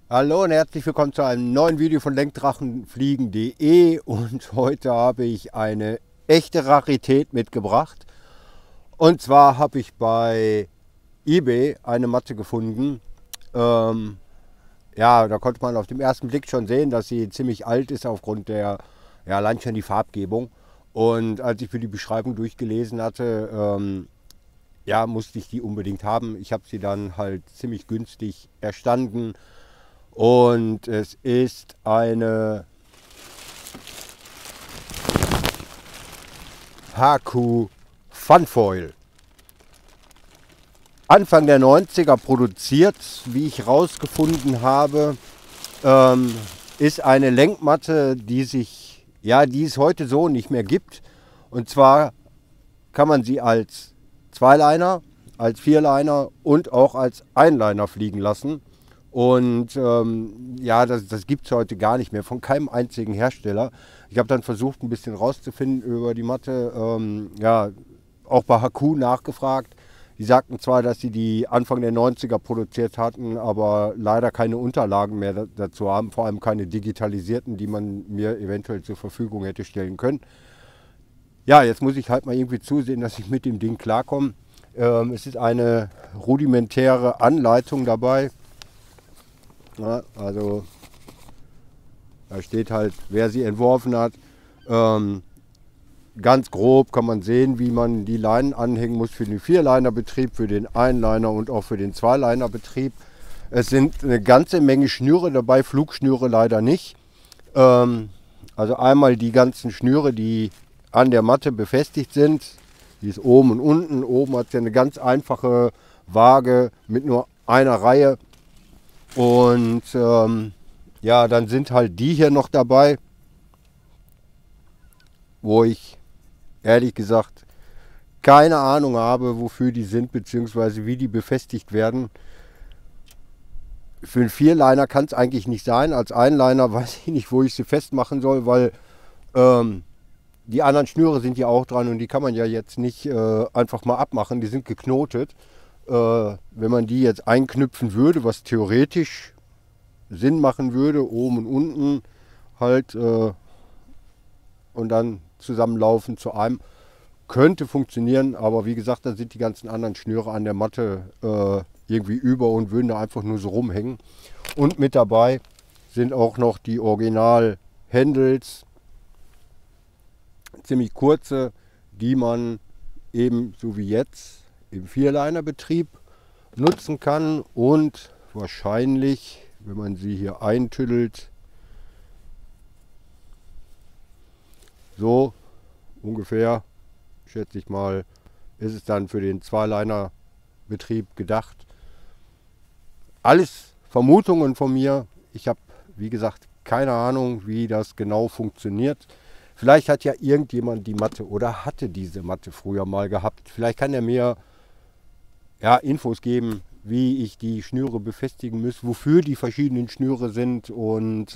Hallo und herzlich willkommen zu einem neuen Video von Lenkdrachenfliegen.de und heute habe ich eine echte Rarität mitgebracht. Und zwar habe ich bei eBay eine Matte gefunden. Ja, da konnte man auf den ersten Blick schon sehen, dass sie ziemlich alt ist aufgrund der, ja, allein schon die Farbgebung. Und als ich für die Beschreibung durchgelesen hatte, ja, musste ich die unbedingt haben. Ich habe sie dann halt ziemlich günstig erstanden. Und es ist eine Haku Funfoil. Anfang der 90er produziert, wie ich rausgefunden habe, ist eine Lenkmatte, die es heute so nicht mehr gibt. Und zwar kann man sie als Zweiliner, als Vierliner und auch als Einliner fliegen lassen. Und ja, das gibt es heute gar nicht mehr, von keinem einzigen Hersteller. Ich habe dann versucht, ein bisschen rauszufinden über die Matte, ja, auch bei Haku nachgefragt. Die sagten zwar, dass sie die Anfang der 90er produziert hatten, aber leider keine Unterlagen mehr dazu haben, vor allem keine digitalisierten, die man mir eventuell zur Verfügung hätte stellen können. Ja, jetzt muss ich halt mal irgendwie zusehen, dass ich mit dem Ding klarkomme. Es ist eine rudimentäre Anleitung dabei. Ja, also da steht halt, wer sie entworfen hat. Ganz grob kann man sehen, wie man die Leinen anhängen muss für den Vierliner-Betrieb, für den Einliner und auch für den Zweiliner-Betrieb. Es sind eine ganze Menge Schnüre dabei, Flugschnüre leider nicht. Also einmal die ganzen Schnüre, die an der Matte befestigt sind. Die ist oben und unten. Oben hat sie eine ganz einfache Waage mit nur einer Reihe. Und ja, dann sind halt die hier noch dabei, wo ich ehrlich gesagt keine Ahnung habe, wofür die sind, beziehungsweise wie die befestigt werden. Für einen Vierliner kann es eigentlich nicht sein. Als Einliner weiß ich nicht, wo ich sie festmachen soll, weil die anderen Schnüre sind ja auch dran und die kann man ja jetzt nicht einfach mal abmachen. Die sind geknotet. Wenn man die jetzt einknüpfen würde, was theoretisch Sinn machen würde, oben und unten halt und dann zusammenlaufen zu einem, könnte funktionieren, aber wie gesagt, da sind die ganzen anderen Schnüre an der Matte irgendwie über und würden da einfach nur so rumhängen. Und mit dabei sind auch noch die Original Handles, ziemlich kurze, die man eben so wie jetzt im Vierliner-Betrieb nutzen kann und wahrscheinlich, wenn man sie hier eintüdelt, so ungefähr, schätze ich mal, ist es dann für den Zweiliner-Betrieb gedacht. Alles Vermutungen von mir. Ich habe, wie gesagt, keine Ahnung, wie das genau funktioniert. Vielleicht hat ja irgendjemand die Matte oder hatte diese Matte früher mal gehabt. Vielleicht kann er mir ja, Infos geben, wie ich die Schnüre befestigen muss, wofür die verschiedenen Schnüre sind. Und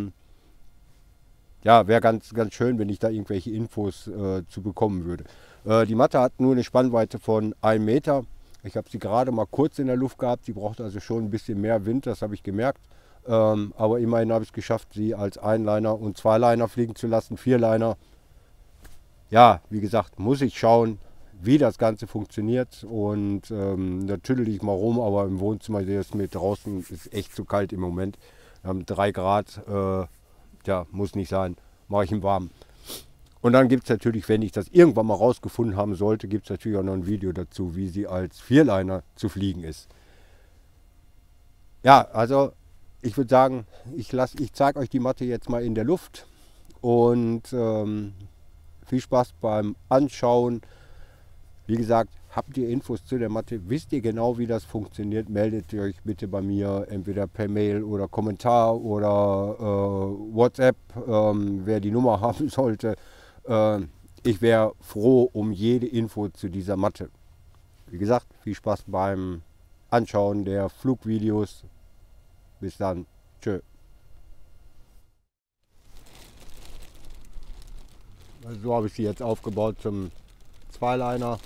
ja, wäre ganz schön, wenn ich da irgendwelche Infos zu bekommen würde. Die Matte hat nur eine Spannweite von 1 Meter. Ich habe sie gerade mal kurz in der Luft gehabt. Sie braucht also schon ein bisschen mehr Wind, das habe ich gemerkt. Aber immerhin habe ich es geschafft, sie als Einliner und Zweiliner fliegen zu lassen. Vierliner. Ja, wie gesagt, muss ich schauen, wie das Ganze funktioniert. Und da tüdel ich mal rum, aber im Wohnzimmer, das mit draußen ist echt zu kalt im Moment. Wir haben 3 Grad. Ja, muss nicht sein, mache ich im Warmen. Und dann gibt es natürlich, wenn ich das irgendwann mal rausgefunden haben sollte, gibt es natürlich auch noch ein Video dazu, wie sie als Vierliner zu fliegen ist. Ja, also ich würde sagen, ich zeige euch die Matte jetzt mal in der Luft und viel Spaß beim Anschauen. Wie gesagt, habt ihr Infos zu der Matte, wisst ihr genau, wie das funktioniert, meldet euch bitte bei mir, entweder per Mail oder Kommentar oder WhatsApp, wer die Nummer haben sollte. Ich wäre froh um jede Info zu dieser Matte. Wie gesagt, viel Spaß beim Anschauen der Flugvideos. Bis dann. Tschö. Also so habe ich sie jetzt aufgebaut zum Zweiliner.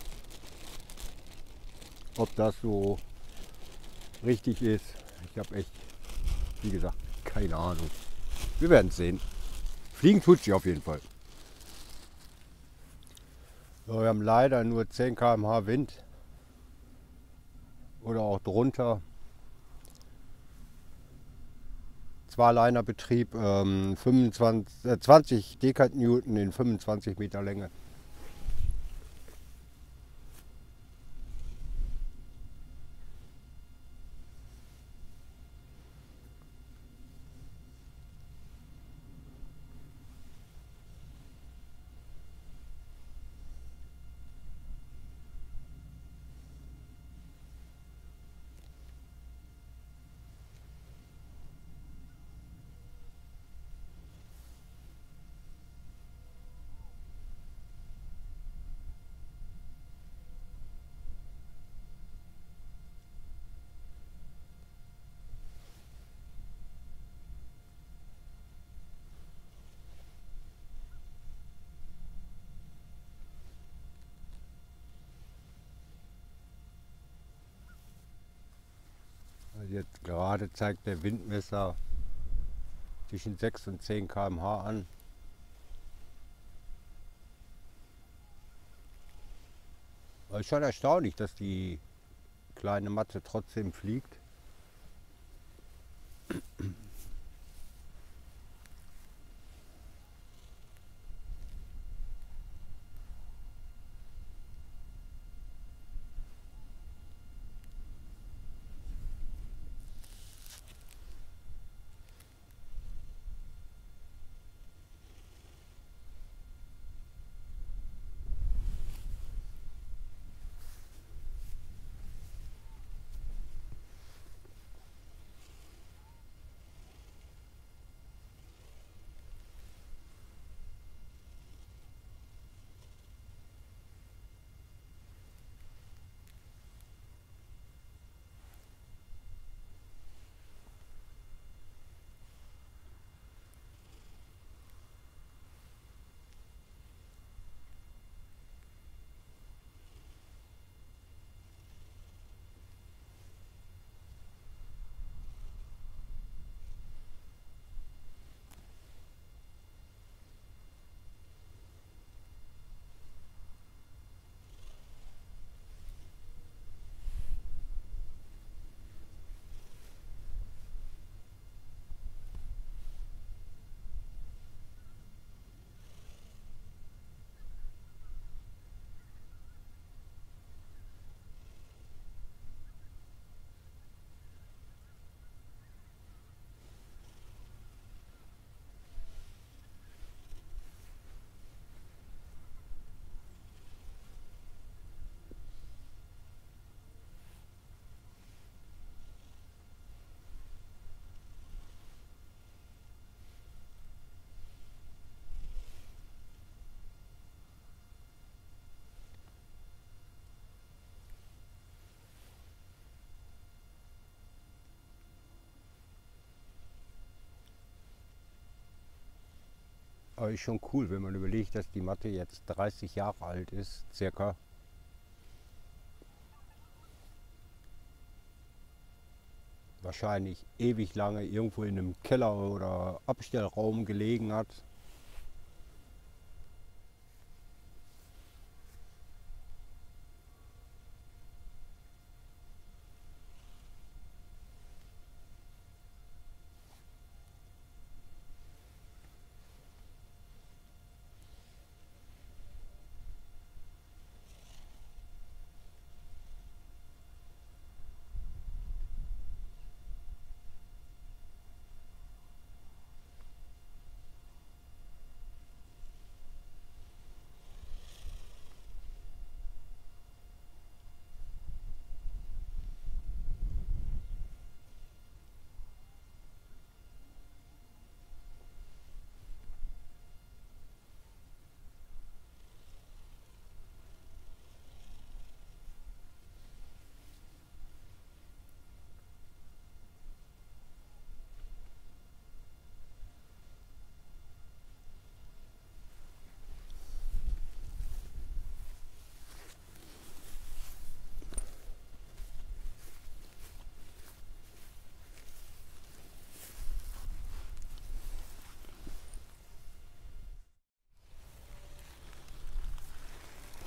Ob das so richtig ist, ich habe echt Wie gesagt, keine Ahnung. Wir werden es sehen. Fliegen tut sie auf jeden Fall. So, wir haben leider nur 10 km/h Wind. Oder auch drunter. Zweilinerbetrieb, 20 Dekatnewton in 25 Meter Länge. Also jetzt gerade zeigt der Windmesser zwischen 6 und 10 km/h an. Aber ist schon erstaunlich, dass die kleine Matte trotzdem fliegt. Aber ist schon cool, wenn man überlegt, dass die Matte jetzt 30 Jahre alt ist, circa. Wahrscheinlich ewig lange irgendwo in einem Keller oder Abstellraum gelegen hat.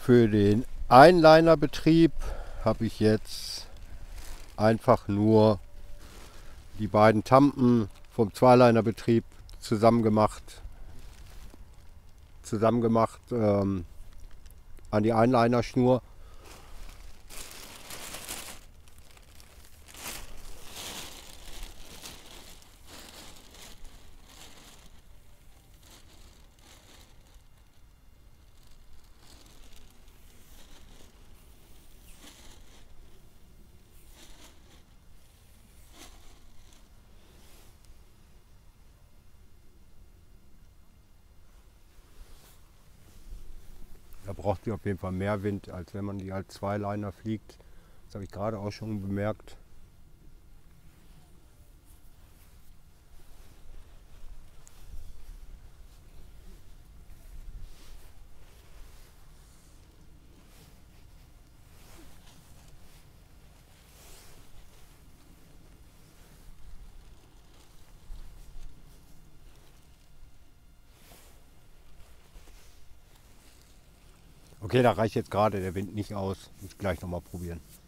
Für den Einlinerbetrieb habe ich jetzt einfach nur die beiden Tampen vom Zweilinerbetrieb zusammengemacht an die Einlinerschnur. Da braucht sie auf jeden Fall mehr Wind, als wenn man die als Zweiliner fliegt. Das habe ich gerade auch schon bemerkt. Okay, da reicht jetzt gerade der Wind nicht aus. Muss ich gleich nochmal probieren.